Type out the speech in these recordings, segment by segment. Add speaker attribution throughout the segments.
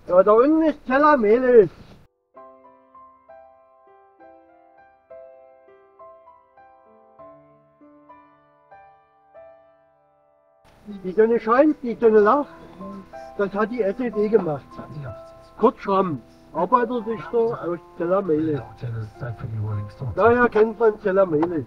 Speaker 1: Ja, da unten ist Teller Melis. Die Sonne scheint, die Sonne lacht. Das hat die SED gemacht. Kurt Schramm, Arbeiterdichter aus Teller Melis. Daher kennt man Teller Melis.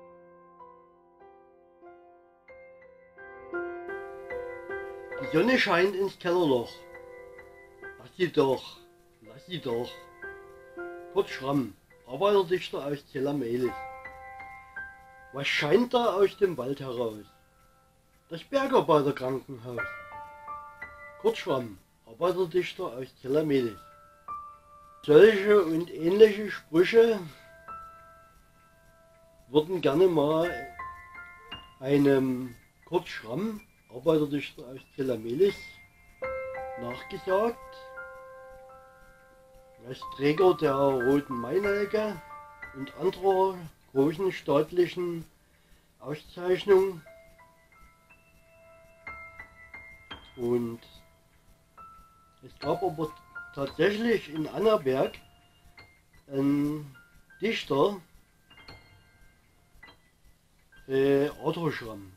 Speaker 1: Die Sonne scheint ins Kellerloch. Lass sie doch, lass sie doch. Kurt Schramm, Arbeiterdichter aus Teller Melis. Was scheint da aus dem Wald heraus? Das Bergarbeiterkrankenhaus. Kurt Schramm, Arbeiterdichter aus Teller Melis. Solche und ähnliche Sprüche wurden gerne mal einem Kurt Schramm, Arbeiterdichter aus Teller Melis, nachgesagt. Als Träger der Roten Mainelke und anderer großen staatlichen Auszeichnungen. Und es gab aber tatsächlich in Annaberg einen Dichter, Arthur Schramm,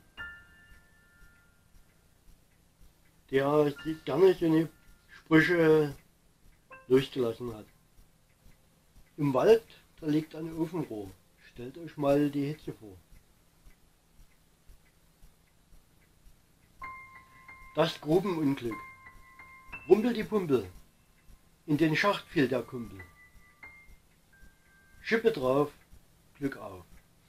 Speaker 1: der sich gerne seine Sprüche losgelassen hat. Im Wald, da liegt ein Ofenrohr. Stellt euch mal die Hitze vor. Das Grubenunglück. Rumpel die Pumpel. In den Schacht fiel der Kumpel. Schippe drauf, Glück auf.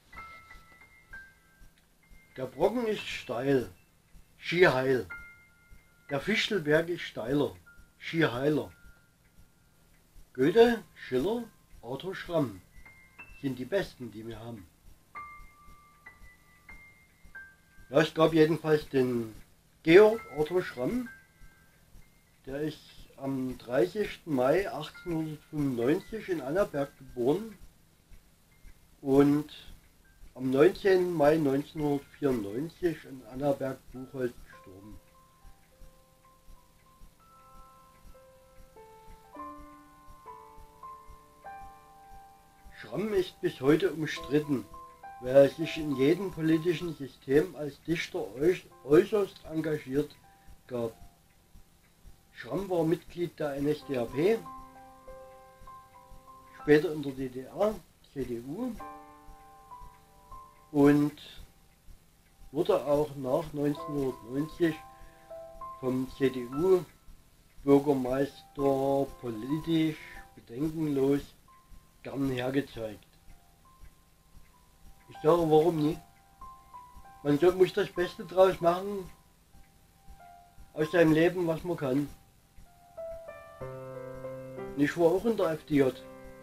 Speaker 1: Der Brocken ist steil, schier heil. Der Fichtelberg ist steiler, schier heiler. Goethe, Schiller, Arthur Schramm sind die besten, die wir haben. Ja, es gab jedenfalls den Georg Arthur Schramm, der ist am 30. Mai 1895 in Annaberg geboren und am 19. Mai 1994 in Annaberg-Buchholz gestorben. Schramm ist bis heute umstritten, weil er sich in jedem politischen System als Dichter äußerst engagiert gab. Schramm war Mitglied der NSDAP, später in der DDR, CDU und wurde auch nach 1990 vom CDU-Bürgermeister politisch bedenkenlos gern hergezeigt. Ich sage, warum nicht? Man muss das Beste draus machen, aus seinem Leben, was man kann. Ich war auch in der FDJ.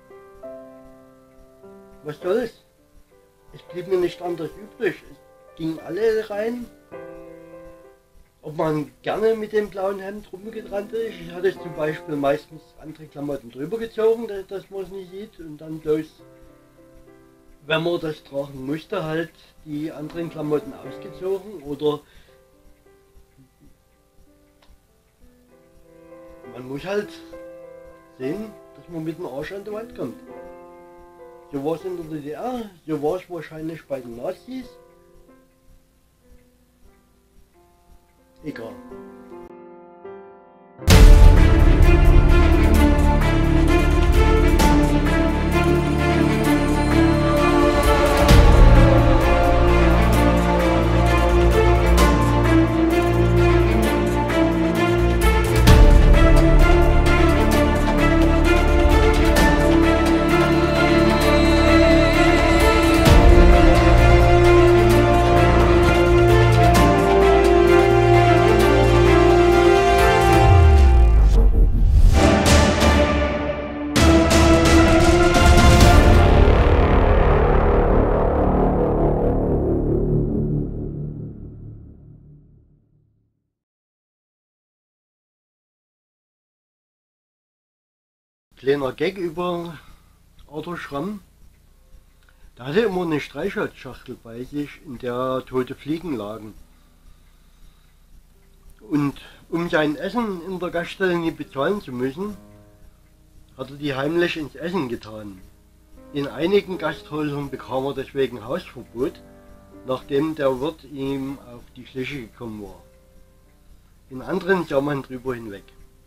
Speaker 1: Was soll's? Es blieb mir nicht anders übrig. Es gingen alle rein. Ob man gerne mit dem blauen Hemd rumgerannt ist. Ich hatte zum Beispiel meistens andere Klamotten drüber gezogen, dass man es nicht sieht. Und dann bloß, wenn man das tragen musste, halt die anderen Klamotten ausgezogen. Oder man muss halt sehen, dass man mit dem Arsch an die Wand kommt. So war es in der DDR, so war es wahrscheinlich bei den Nazis. Egal. Kleiner Gag über Arthur Schramm. Der hatte immer eine Streichholzschachtel bei sich, in der tote Fliegen lagen. Und um sein Essen in der Gaststätte nie bezahlen zu müssen, hat er die heimlich ins Essen getan. In einigen Gasthäusern bekam er deswegen Hausverbot, nachdem der Wirt ihm auf die Schliche gekommen war. In anderen sah man drüber hinweg.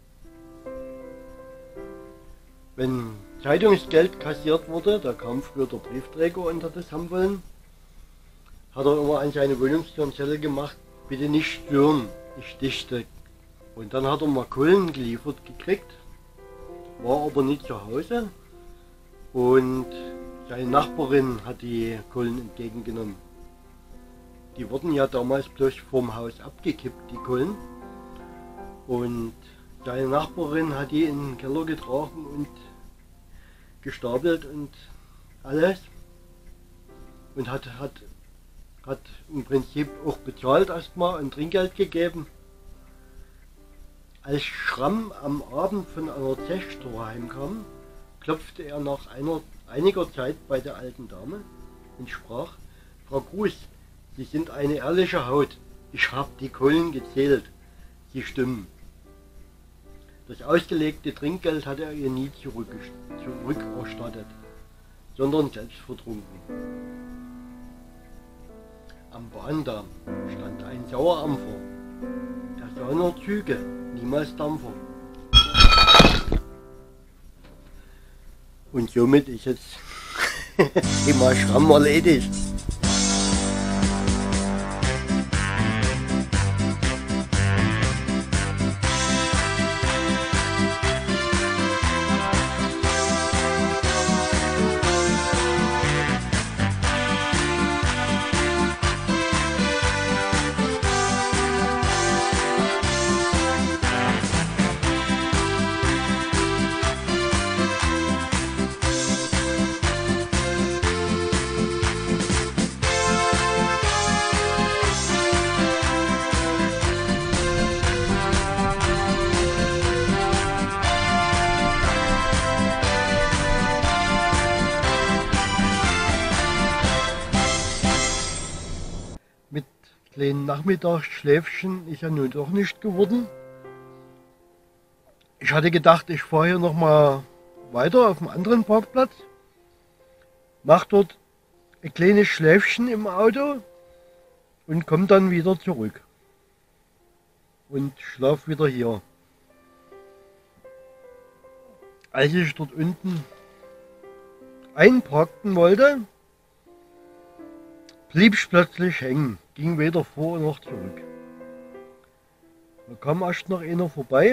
Speaker 1: Wenn Zeitungsgeld kassiert wurde, da kam früher der Briefträger unter das Handwollen, hat er immer an seine Wohnungstür einen Zettel gemacht: bitte nicht stören, ich dichte. Und dann hat er mal Kohlen geliefert gekriegt, war aber nicht zu Hause und seine Nachbarin hat die Kohlen entgegengenommen. Die wurden ja damals bloß vorm Haus abgekippt, die Kohlen, und seine Nachbarin hat die in den Keller getragen und gestapelt und alles und hat im Prinzip auch bezahlt erstmal und Trinkgeld gegeben. Als Schramm am Abend von einer Zechtour heimkam, klopfte er nach einiger Zeit bei der alten Dame und sprach: Frau Gruß, Sie sind eine ehrliche Haut, ich habe die Kohlen gezählt, sie stimmen. Das ausgelegte Trinkgeld hatte er ihr nie zurückerstattet, sondern selbst vertrunken. Am Bahndamm stand ein Sauerampfer. Er sah nur Züge, niemals Dampfer. Und somit ist jetzt Thema Schramm erledigt. Mit kleinen Nachmittagsschläfchen ist ja nun doch nicht geworden. Ich hatte gedacht, ich fahre hier noch mal weiter auf einem anderen Parkplatz, mache dort ein kleines Schläfchen im Auto und komme dann wieder zurück und schlafe wieder hier. Als ich dort unten einparken wollte, blieb ich plötzlich hängen, ging weder vor noch zurück. Da kam erst noch einer vorbei,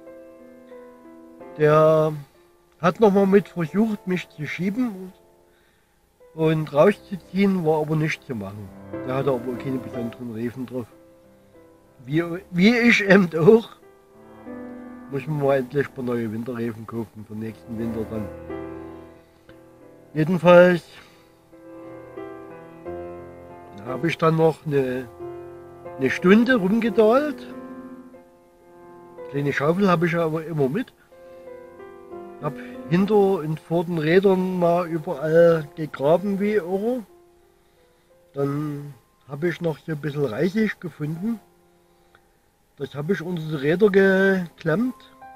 Speaker 1: der hat nochmal mit versucht, mich zu schieben und rauszuziehen, war aber nicht zu machen. Der hatte aber keine besonderen Reifen drauf. Wie ich eben auch, muss man mal endlich ein paar neue Winterreifen kaufen für nächsten Winter dann. Jedenfalls habe ich dann noch eine Stunde rumgedahlt. Kleine Schaufel habe ich aber immer mit. Habe hinter und vor den Rädern mal überall gegraben wie Irre. Dann habe ich noch so ein bisschen Reisig gefunden. Das habe ich unter die Räder geklemmt.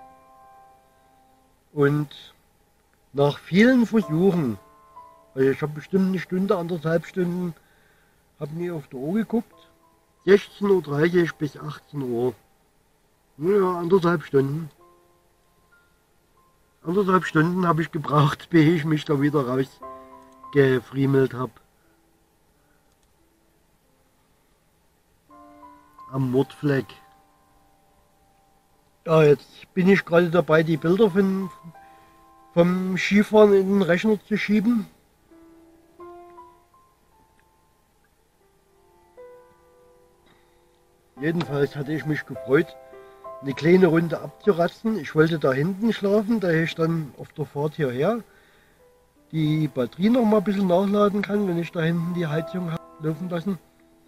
Speaker 1: Und nach vielen Versuchen, also ich habe bestimmt eine Stunde, 1,5 Stunden, habe nie auf die Uhr geguckt. 16:30 Uhr bis 18 Uhr. Ja, 1,5 Stunden. 1,5 Stunden habe ich gebraucht, bis ich mich da wieder rausgefriemelt habe. Am Mordfleck. Ja, jetzt bin ich gerade dabei, die Bilder vom Skifahren in den Rechner zu schieben. Jedenfalls hatte ich mich gefreut, eine kleine Runde abzuratzen. Ich wollte da hinten schlafen, da ich dann auf der Fahrt hierher die Batterie noch mal ein bisschen nachladen kann, wenn ich da hinten die Heizung habe laufen lassen.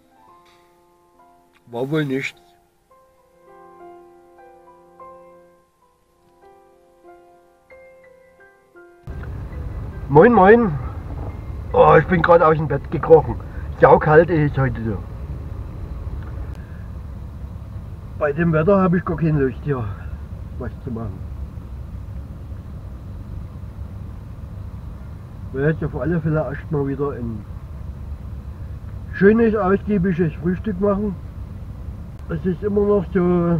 Speaker 1: War wohl nichts. Moin moin. Oh, ich bin gerade aus dem Bett gekrochen. Saukalt ist es heute so. Bei dem Wetter habe ich gar keine Lust hier was zu machen. Ich werde jetzt auf alle Fälle erstmal wieder ein schönes, ausgiebiges Frühstück machen. Es ist immer noch so,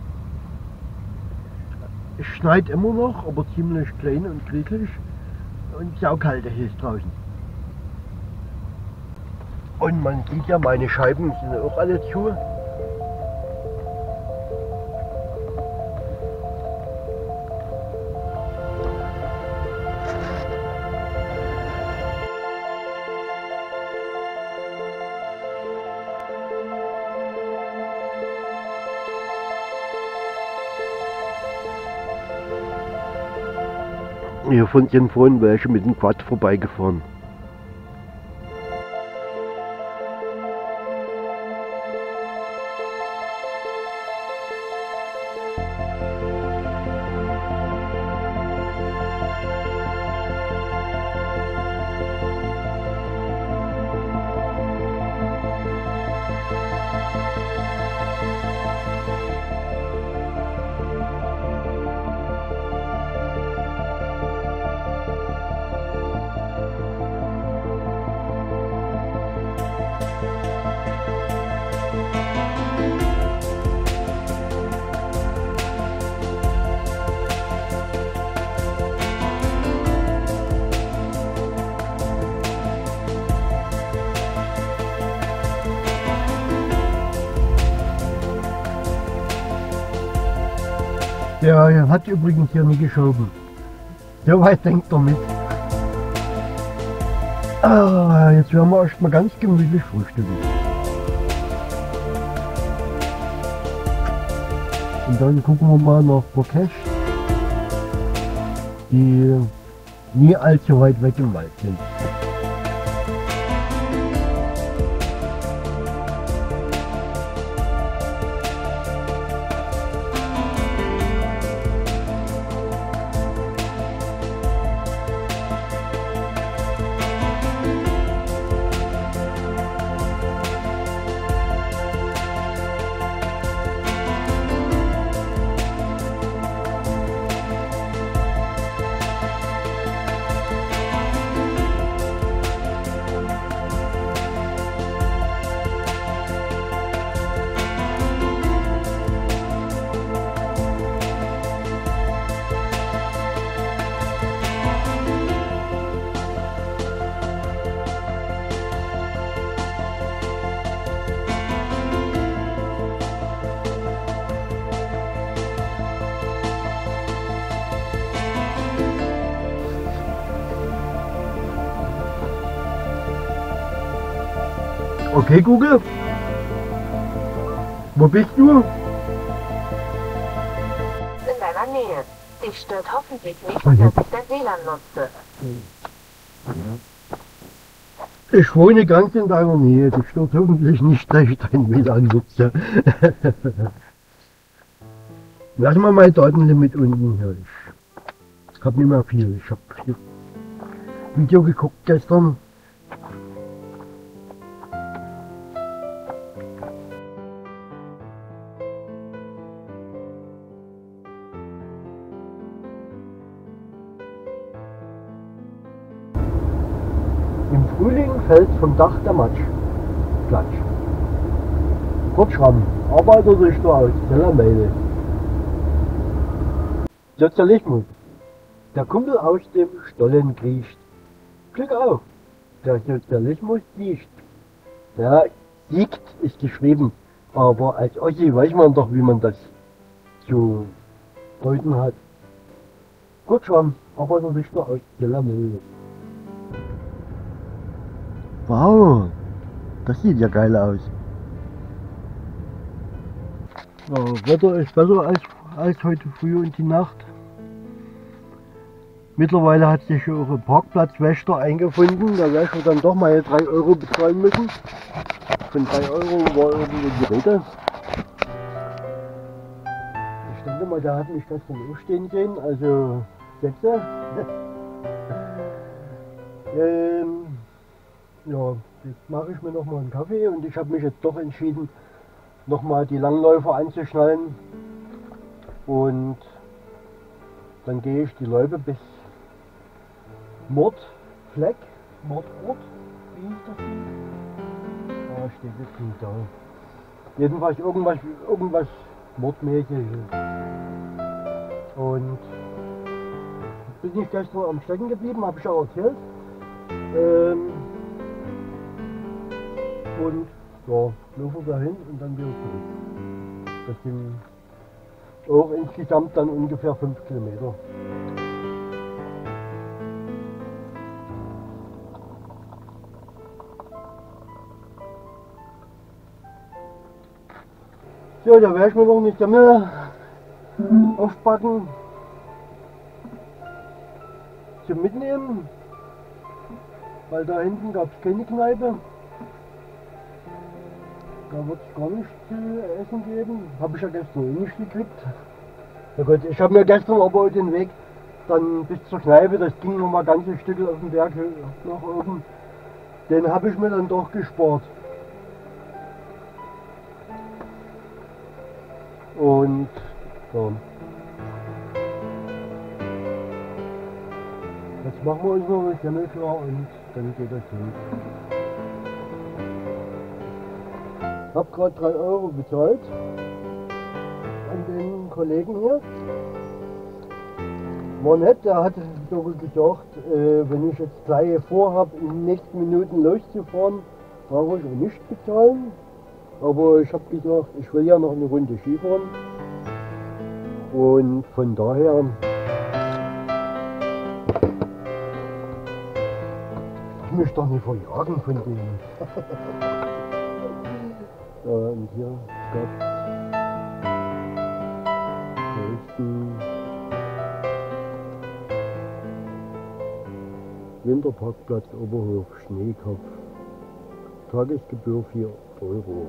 Speaker 1: es schneit immer noch, aber ziemlich klein und krieglich und saukalt ist es draußen. Und man sieht ja, meine Scheiben sind auch alle zu. Hier sind vorhin welche mit dem Quad vorbeigefahren. Ja, er hat übrigens hier nie geschoben. So weit denkt er mit. Ah, jetzt werden wir erstmal ganz gemütlich frühstücken. Und dann gucken wir mal nach Burkesh, die nie allzu weit weg im Wald sind. Okay, Google, wo bist du?
Speaker 2: In deiner Nähe. Dich stört hoffentlich nicht,
Speaker 1: Oh,
Speaker 2: dass ich das WLAN nutze.
Speaker 1: Ich wohne ganz in deiner Nähe, das stört hoffentlich nicht, dass ich dein WLAN nutze. Lass mal mein Datenlimit unten hier. Ich habe nicht mehr viel. Ich habe Video geguckt gestern. Im Frühling fällt vom Dach der Matsch. Klatsch. Kurzschramm. Arbeiterdichter aus Tellermeile. Sozialismus. Der Kumpel aus dem Stollen kriecht. Glück auf. Der Sozialismus siegt. Ja, siegt ist geschrieben. Aber als Ossi weiß man doch, wie man das zu deuten hat. Kurzschramm. Arbeiterdichter aus Tellermeile. Wow, das sieht ja geil aus. Ja, Wetter ist besser als heute früh und die Nacht. Mittlerweile hat sich auch ein Parkplatzwächter eingefunden. Da werde ich dann doch mal 3 Euro bezahlen müssen. Von 3 Euro war irgendwie die Rede. Ich denke mal, der hat mich gestern aufstehen sehen, also Sätze. Ja, jetzt mache ich mir noch mal einen Kaffee und ich habe mich jetzt doch entschieden, nochmal die Langläufer anzuschnallen und dann gehe ich die Loipe bis Mordfleck, Mordort, wie hieß das Ding? Ah, steht jetzt nicht da. Jedenfalls irgendwas Mordmäßiges. Und bin ich gestern am Stecken geblieben, habe ich auch erzählt. Und ja, laufen wir hin und dann wieder zurück. Das sind auch insgesamt dann ungefähr 5 Kilometer. So, da werde ich mir noch eine Semmel aufbacken zum Mitnehmen, weil da hinten gab es keine Kneipe. Da wird es gar nichts zu essen geben. Habe ich ja gestern nicht gekriegt. Ja gut, ich habe mir gestern aber den Weg dann bis zur Kneipe, das ging noch mal ganze Stücke auf den Berg nach oben, den habe ich mir dann doch gespart. Und ja. Jetzt machen wir uns noch eine Semmel klar und dann geht das hin. Ich habe gerade 3 Euro bezahlt an den Kollegen hier. War nett, der hat sogar gesagt, wenn ich jetzt gleich vorhabe, in den nächsten Minuten loszufahren, brauche ich auch nicht bezahlen. Aber ich habe gesagt, ich will ja noch eine Runde Skifahren. Und von daher ich mich doch nicht verjagen von denen. Ja, und hier gab es den Winterparkplatz Oberhof Schneekopf. Tagesgebühr 4 Euro.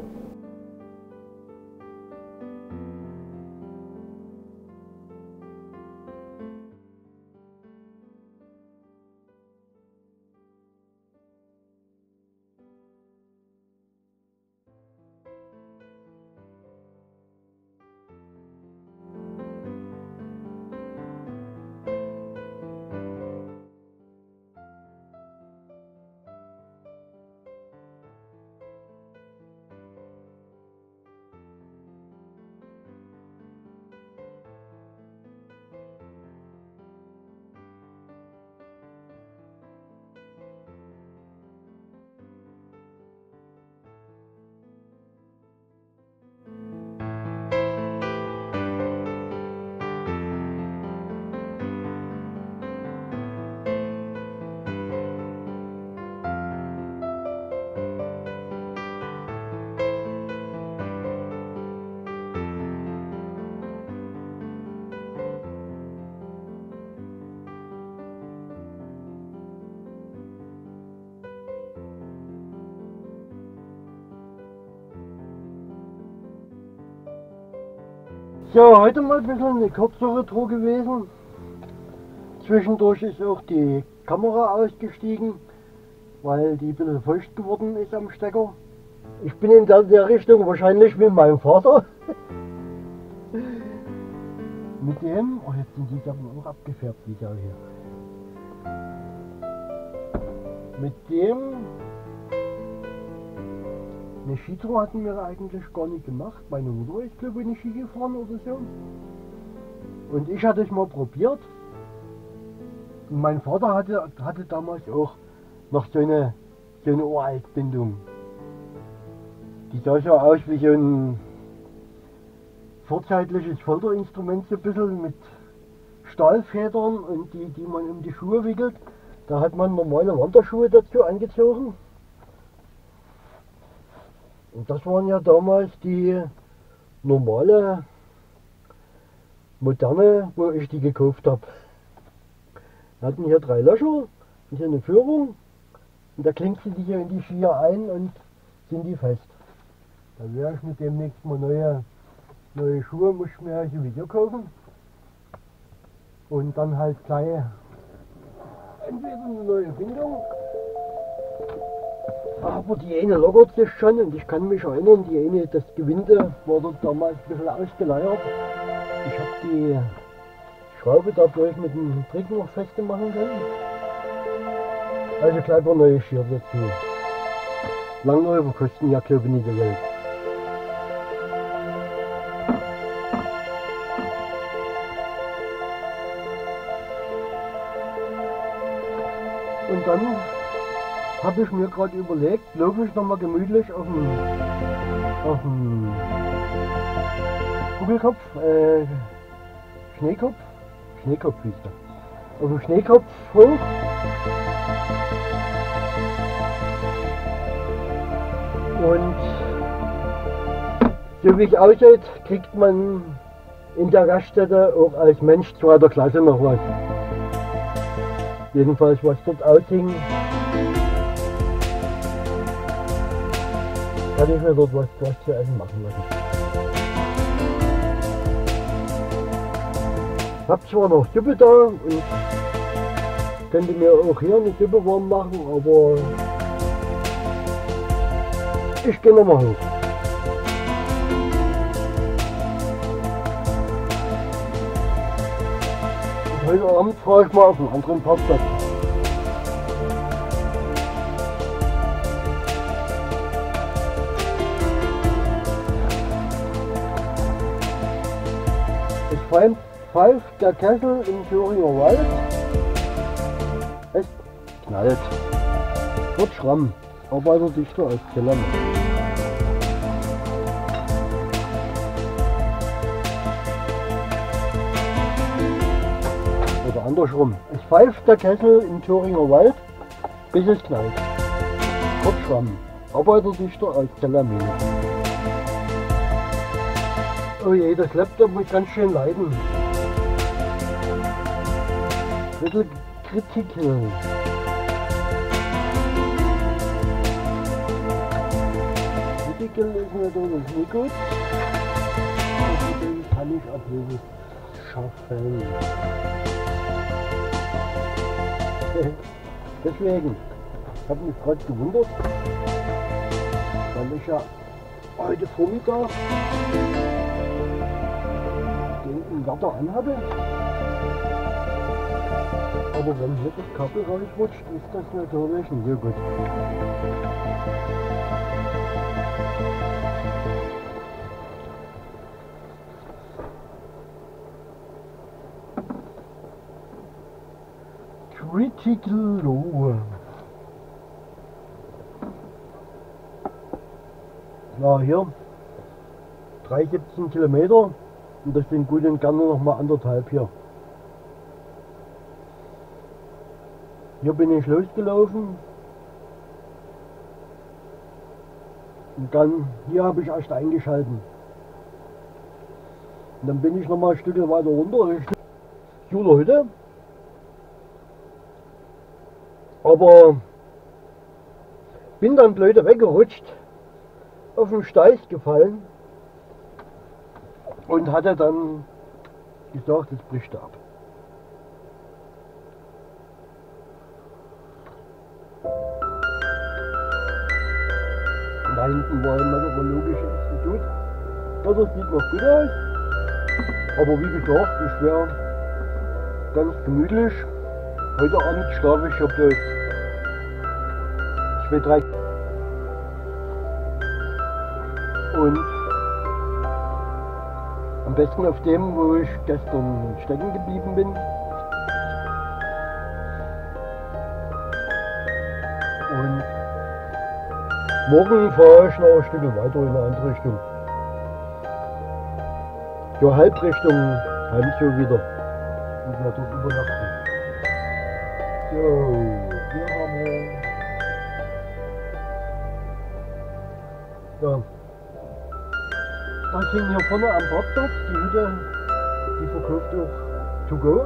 Speaker 1: Ja, heute mal ein bisschen eine kürzere Tour gewesen. Zwischendurch ist auch die Kamera ausgestiegen, weil die ein bisschen feucht geworden ist am Stecker. Ich bin in der Richtung wahrscheinlich mit meinem Vater. Mit dem, oh jetzt sind die Sachen auch abgefärbt, die Sau hier. Mit dem, eine Skitour hatten wir eigentlich gar nicht gemacht. Meine Mutter ist glaube ich nicht Ski gefahren oder so. Und ich hatte es mal probiert. Und mein Vater hatte damals auch noch so eine Uraltbindung. Die sah so aus wie so ein vorzeitliches Folterinstrument, so ein bisschen mit Stahlfedern und die man um die Schuhe wickelt. Da hat man normale Wanderschuhe dazu angezogen. Und das waren ja damals die normale, moderne, wo ich die gekauft habe. Wir hatten hier 3 Löcher und hier eine Führung. Und da klinkst du die hier in die Skier ein und sind die fest. Da werde ich mit demnächst mal neue Schuhe, muss ich mir sowieso kaufen. Und dann halt gleich entweder eine neue Bindung Aber die eine lockert sich schon und ich kann mich erinnern, die eine, das Gewinde war dort damals ein bisschen ausgeleiert. Ich habe die Schraube dadurch mit dem Trick noch festmachen können. Also gleich war neue Schier dazu. Langläufer kosten ja glaube ich nicht die Welt. Und dann habe ich mir gerade überlegt, laufe ich nochmal gemütlich auf dem Kugelkopf, Schneekopf hieß der. Auf dem Schneekopf hoch. Und so wie ich aussieht, kriegt man in der Gaststätte auch als Mensch zweiter Klasse noch was. Jedenfalls was dort aushing, kann ich mir dort was zu essen machen lassen. Hab zwar noch Suppe da und könnte mir auch hier eine Suppe warm machen, aber ich gehe nochmal hoch. Und heute Abend fahre ich mal auf einen anderen Parkplatz. Es pfeift der Kessel im Thüringer Wald. Es knallt. Wird schramm. Arbeiterdichter als Keller. Oder andersrum. Es pfeift der Kessel im Thüringer Wald, bis es knallt. Kurzschwamm. Arbeiterdichter als Tellermine. Oh je, das Laptop muss ganz schön leiden. Critical. Critical ist natürlich nicht gut. Deswegen kann ich auch nicht schaffen. Deswegen, ich habe mich gerade gewundert, weil ich ja heute Vormittag den Inverter anhatte. Aber wenn hier das Kabel rausrutscht, ist das natürlich nicht so gut. Critical Low. Ja, hier 3,17 Kilometer und das sind gut und gerne noch mal 1,5 hier. Hier bin ich losgelaufen und dann hier habe ich erst eingeschalten. Und dann bin ich noch mal ein Stück weiter runter Richtung Julerhütte. Aber bin dann blöd weggerutscht, auf den Steig gefallen und hatte dann gesagt, es bricht ab. Und da hinten war ein Meteorologisches Institut. Das sieht noch gut aus. Aber wie gesagt, ich wäre ganz gemütlich. Heute Abend schlafe ich auf das 2-3 und am besten auf dem, wo ich gestern stecken geblieben bin. Und morgen fahre ich noch ein Stück weiter in eine andere Richtung. So Halbrichtung Heimzug wieder und werde dort übernachten. So, hier haben wir. Ja. Das sind hier vorne am Parkplatz, die Hütte, die verkauft auch to go.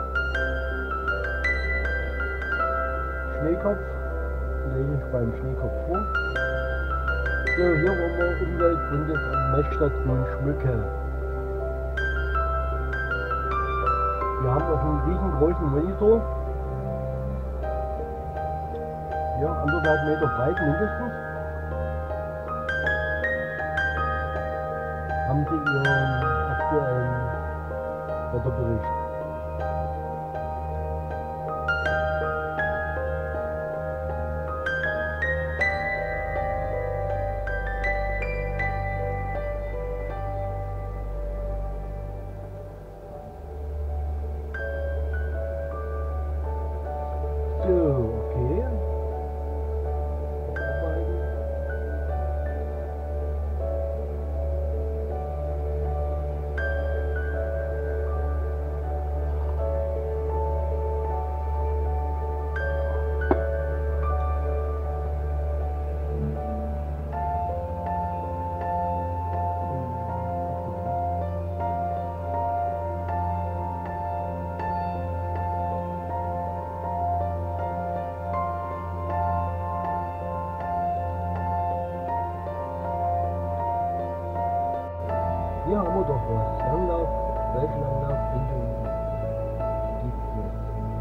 Speaker 1: Schneekopf, lege ich beim Schneekopf vor. So, hier wollen wir umweltfreundlich an Messstation schmücken. Wir haben noch einen riesengroßen Monitor. Ja, 1,5 Meter breit mindestens. Haben Sie Ihren aktuellen Wetterbericht? So, okay. Arbeiten. Hier haben wir doch was. Langlauf, Weltlanglauf, Bindung gibt es.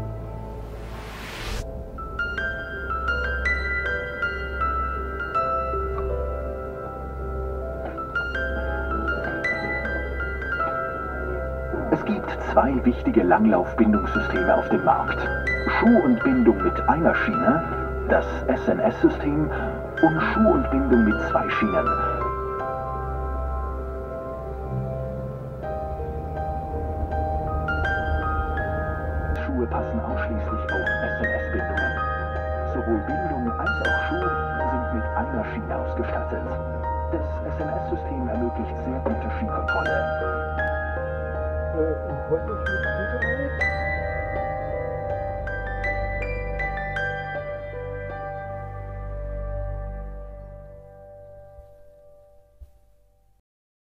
Speaker 3: Es gibt zwei wichtige Langlaufbindungssysteme auf dem Markt. Schuh und Bindung mit einer Schiene, das SNS-System, und Schuh und Bindung mit zwei Schienen. Schuhe passen ausschließlich auf SNS-Bindungen. Sowohl Bindung als auch Schuh sind mit einer Schiene ausgestattet. Das SNS-System ermöglicht sehr gute Skikontrolle.